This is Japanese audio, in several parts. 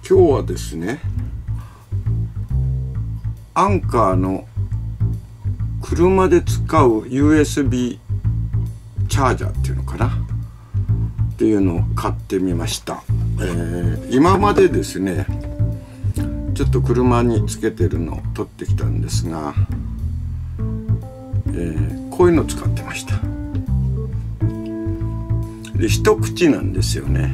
今日はですね、アンカーの車で使う USB チャージャーっていうのかなっていうのを買ってみました。今までですね、ちょっと車につけてるのを取ってきたんですが、こういうのを使ってました。で、一口なんですよね。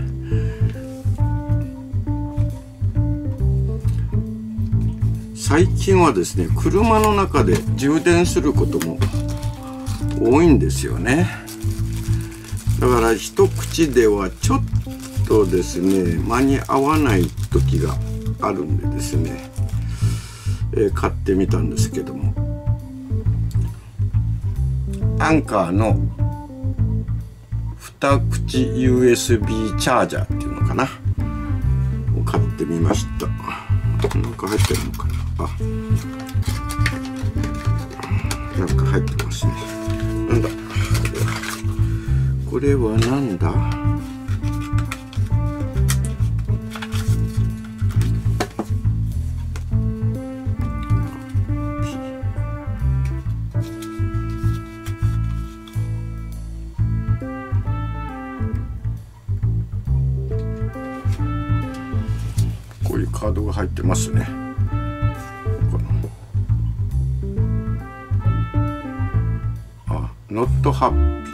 最近はですね、車の中で充電することも多いんですよね。だから一口ではちょっとですね、間に合わない時があるんでですね、買ってみたんですけども、アンカーの二口 USB チャージャーっていうのかなを買ってみました。なんか入ってるのかな。なんか入ってますね。なんだこれはなんだ。こういうカードが入ってますね。ノットハッ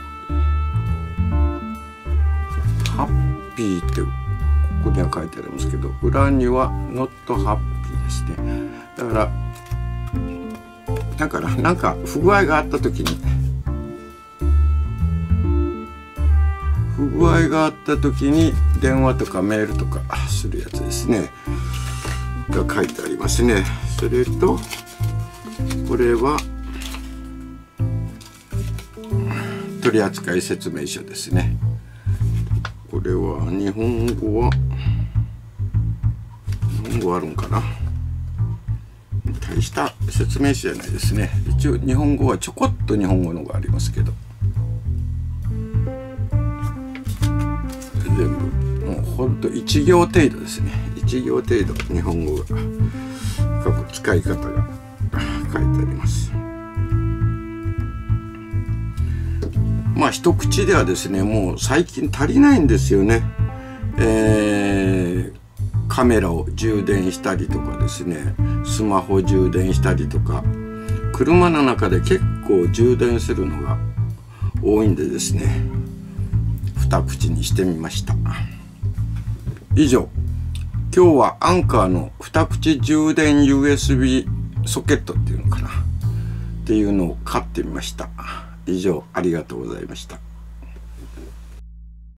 ピーってここには書いてありますけど、裏にはノットハッピーですね。だからなんか不具合があった時に電話とかメールとかするやつですねが書いてありますね。それとこれは取扱説明書ですね。これは日本語あるんかな。大した説明書じゃないですね。一応日本語はちょこっと日本語のがありますけど、全部もうほんと1行程度ですね。1行程度日本語が書く使い方が書いてあります。まあ一口ではですね、もう最近足りないんですよね。カメラを充電したりとかですね、スマホ充電したりとか、車の中で結構充電するのが多いんでですね、二口にしてみました。以上、今日はアンカーの二口充電 USB ソケットっていうのかなっていうのを買ってみました。以上、ありがとうございました。